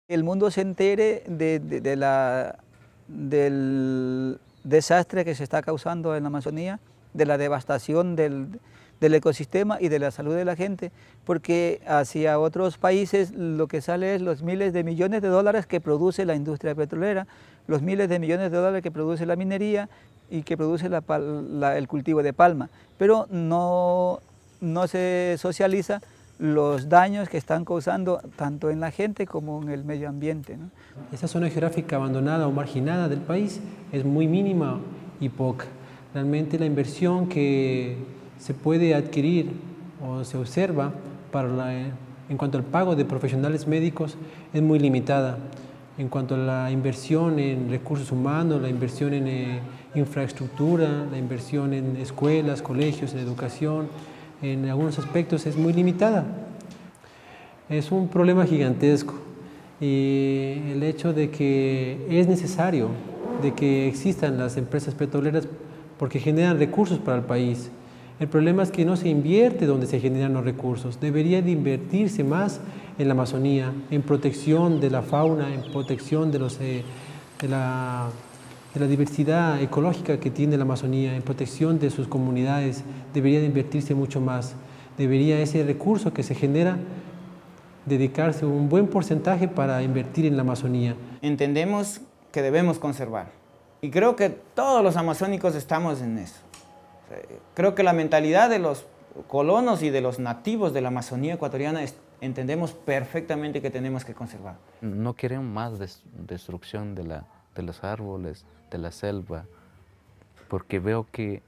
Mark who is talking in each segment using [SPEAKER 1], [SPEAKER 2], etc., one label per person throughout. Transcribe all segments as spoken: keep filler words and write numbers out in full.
[SPEAKER 1] El mundo se entere de, de, de la, del desastre que se está causando en la Amazonía, de la devastación del, del ecosistema y de la salud de la gente, porque hacia otros países lo que sale es los miles de millones de dólares que produce la industria petrolera, los miles de millones de dólares que produce la minería y que produce la, la, el cultivo de palma, pero no, no se socializa los daños que están causando tanto en la gente como en el medio ambiente, ¿no?
[SPEAKER 2] Esta zona geográfica abandonada o marginada del país es muy mínima y poca. Realmente la inversión que se puede adquirir o se observa para la, en cuanto al pago de profesionales médicos es muy limitada. En cuanto a la inversión en recursos humanos, la inversión en eh, infraestructura, la inversión en escuelas, colegios, en educación, en algunos aspectos es muy limitada. Es un problema gigantesco y el hecho de que es necesario de que existan las empresas petroleras porque generan recursos para el país. El problema es que no se invierte donde se generan los recursos. Debería de invertirse más en la Amazonía, en protección de la fauna, en protección de, los, eh, de, la, de la diversidad ecológica que tiene la Amazonía, en protección de sus comunidades. Debería de invertirse mucho más. Debería ese recurso que se genera dedicarse un buen porcentaje para invertir en la Amazonía.
[SPEAKER 3] Entendemos que debemos conservar y creo que todos los amazónicos estamos en eso. Creo que la mentalidad de los colonos y de los nativos de la Amazonía ecuatoriana es, entendemos perfectamente que tenemos que conservar.
[SPEAKER 4] No queremos más des, destrucción de, la, de los árboles, de la selva, porque veo que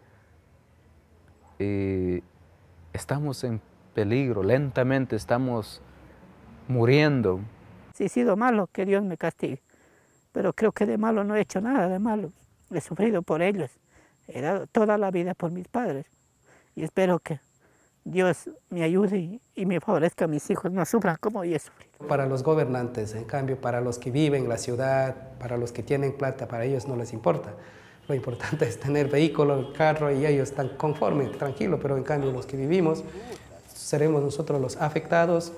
[SPEAKER 4] eh, estamos en peligro, lentamente estamos muriendo.
[SPEAKER 5] Si he sido malo, que Dios me castigue, pero creo que de malo no he hecho nada de malo, he sufrido por ellos. He dado toda la vida por mis padres y espero que Dios me ayude y, y me favorezca a mis hijos no sufran como yo he sufrido.
[SPEAKER 6] Para los gobernantes, en cambio, para los que viven en la ciudad, para los que tienen plata, para ellos no les importa. Lo importante es tener vehículo, carro y ellos están conformes, tranquilos, pero en cambio los que vivimos seremos nosotros los afectados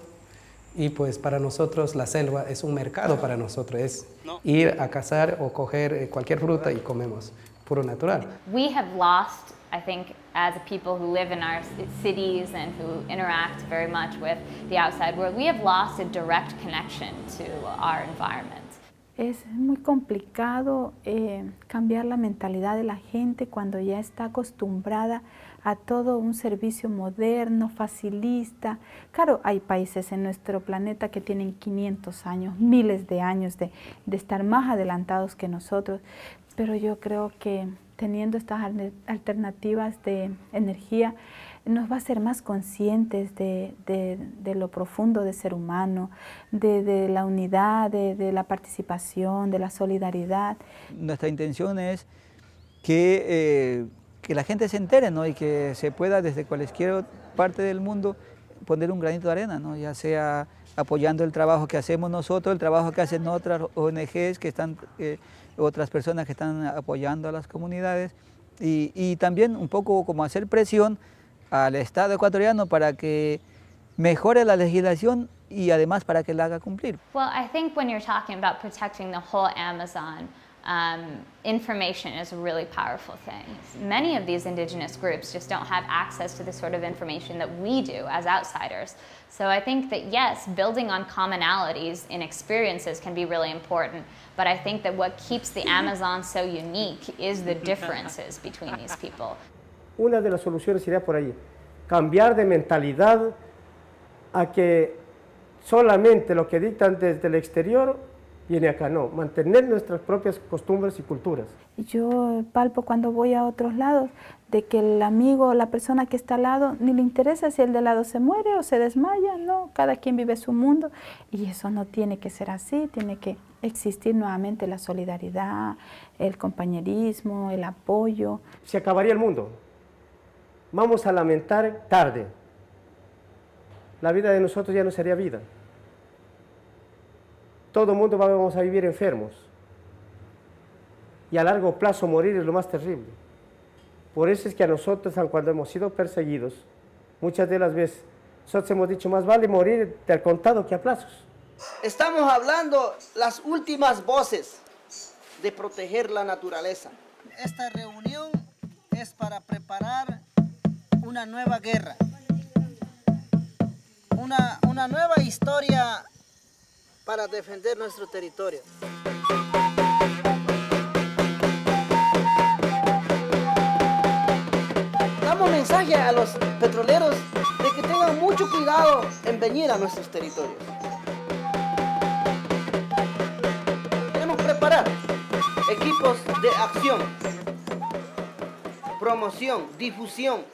[SPEAKER 6] y pues para nosotros la selva es un mercado para nosotros, es ir a cazar o coger cualquier fruta y comemos. Puro natural.
[SPEAKER 7] We have lost, I think, as a people who live in our cities and who interact very much with the outside world, we have lost a direct connection to our environment.
[SPEAKER 8] Es muy complicado eh, cambiar la mentalidad de la gente cuando ya está acostumbrada a todo un servicio moderno, facilista. Claro, hay países en nuestro planeta que tienen quinientos años, miles de años de, de estar más adelantados que nosotros, pero yo creo que teniendo estas alternativas de energía nos va a hacer más conscientes de, de, de lo profundo de ser humano, de, de la unidad, de, de la participación, de la solidaridad.
[SPEAKER 1] Nuestra intención es que, eh, que la gente se entere, ¿no? Y que se pueda desde cualquier parte del mundo poner un granito de arena, ¿no? Ya sea apoyando el trabajo que hacemos nosotros, el trabajo que hacen otras O N Ges, que están, eh, otras personas que están apoyando a las comunidades, y, y también un poco como hacer presión al Estado ecuatoriano para que mejore la legislación y además para que la haga cumplir.
[SPEAKER 7] Well, I think when you're talking about protecting the whole Amazon, um, information is a really powerful thing. Many of these indigenous groups just don't have access to the sort of information that we do as outsiders. So I think that yes, building on commonalities in experiences can be really important, but I think that what keeps the Amazon so unique is the differences between these people.
[SPEAKER 9] Una de las soluciones sería por ahí, cambiar de mentalidad a que solamente lo que dictan desde el exterior viene acá, no, mantener nuestras propias costumbres y culturas.
[SPEAKER 8] Yo palpo cuando voy a otros lados de que el amigo o la persona que está al lado ni le interesa si el de al lado se muere o se desmaya, no, cada quien vive su mundo y eso no tiene que ser así, tiene que existir nuevamente la solidaridad, el compañerismo, el apoyo.
[SPEAKER 9] Se acabaría el mundo. Vamos a lamentar tarde. La vida de nosotros ya no sería vida. Todo el mundo vamos a vivir enfermos. Y a largo plazo morir es lo más terrible. Por eso es que a nosotros, cuando hemos sido perseguidos, muchas de las veces, nosotros hemos dicho, más vale morir del contado que a plazos.
[SPEAKER 10] Estamos hablando las últimas voces de proteger la naturaleza. Esta reunión es para preparar una nueva guerra, una, una nueva historia para defender nuestro territorio. Damos mensaje a los petroleros de que tengan mucho cuidado en venir a nuestros territorios. Queremos preparar equipos de acción, promoción, difusión.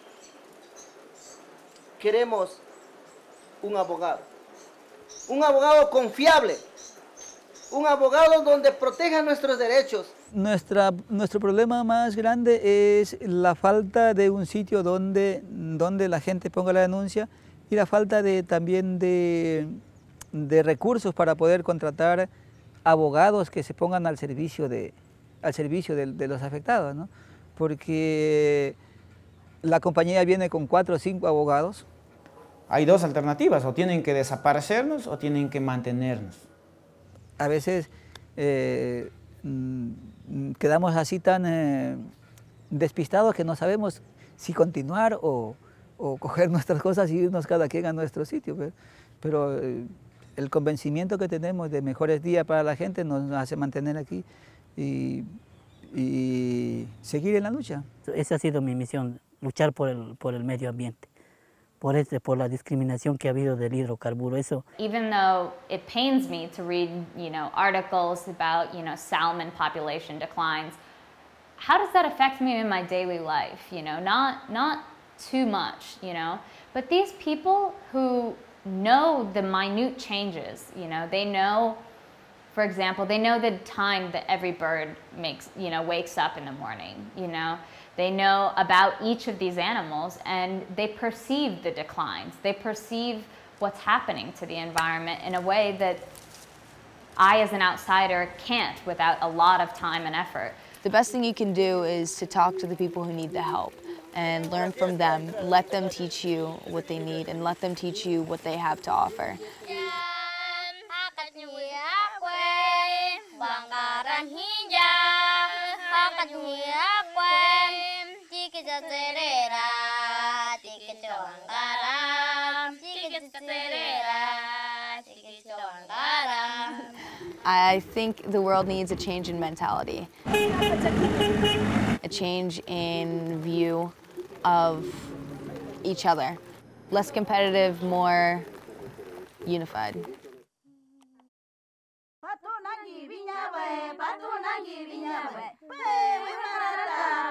[SPEAKER 10] Queremos un abogado, un abogado confiable, un abogado donde proteja nuestros derechos.
[SPEAKER 1] Nuestra, nuestro problema más grande es la falta de un sitio donde, donde la gente ponga la denuncia y la falta de, también de, de recursos para poder contratar abogados que se pongan al servicio de, al servicio de, de los afectados, ¿no? Porque la compañía viene con cuatro o cinco abogados.
[SPEAKER 3] Hay dos alternativas, o tienen que desaparecernos o tienen que mantenernos.
[SPEAKER 1] A veces eh, quedamos así tan eh, despistados que no sabemos si continuar o, o coger nuestras cosas y irnos cada quien a nuestro sitio. Pero, pero eh, el convencimiento que tenemos de mejores días para la gente nos hace mantener aquí y, y seguir en la lucha.
[SPEAKER 5] Esa ha sido mi misión, luchar por el, por el medio ambiente. Por, este, por la discriminación que ha habido del hidrocarburo. Eso.
[SPEAKER 7] Even though it pains me to read, you know, articles about, you know, salmon population declines, how does that affect me in my daily life? You know, not not too much, you know. But these people who know the minute changes, you know, they know, for example, they know the time that every bird makes, you know, wakes up in the morning, you know. They know about each of these animals and they perceive the declines. They perceive what's happening to the environment in a way that I as an outsider can't without a lot of time and effort.
[SPEAKER 11] The best thing you can do is to talk to the people who need the help and learn from them. Let them teach you what they need and let them teach you what they have to offer. I think the world needs a change in mentality, a change in view of each other. Less competitive, more unified.
[SPEAKER 12] Patu nangi vinya we, patu nangi vinya we, we we marata.